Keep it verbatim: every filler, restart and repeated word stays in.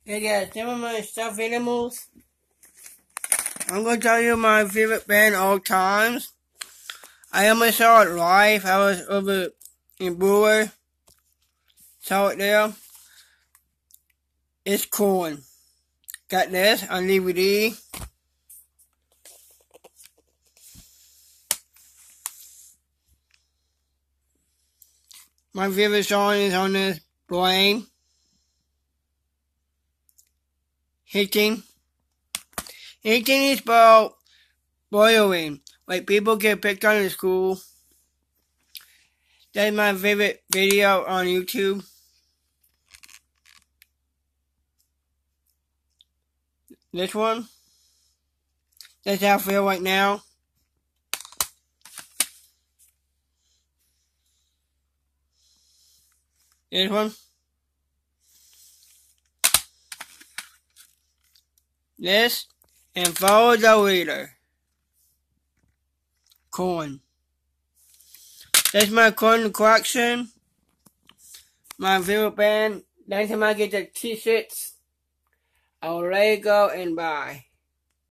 Hey guys, some of my stuffed animals. I'm gonna tell you my favorite band all times. I almost saw it live. I was over in Brewer. Saw it there. It's Korn. Got this on D V D. My favorite song is on this Blame. Hitting. Hitting is about boiling. Like people get picked on in school. That's my favorite video on YouTube. This one. That's how I feel right now. This one. This. And Follow the Leader. Korn. That's my Korn collection. My favorite band. Next time I get the t-shirts, I will let it go and buy.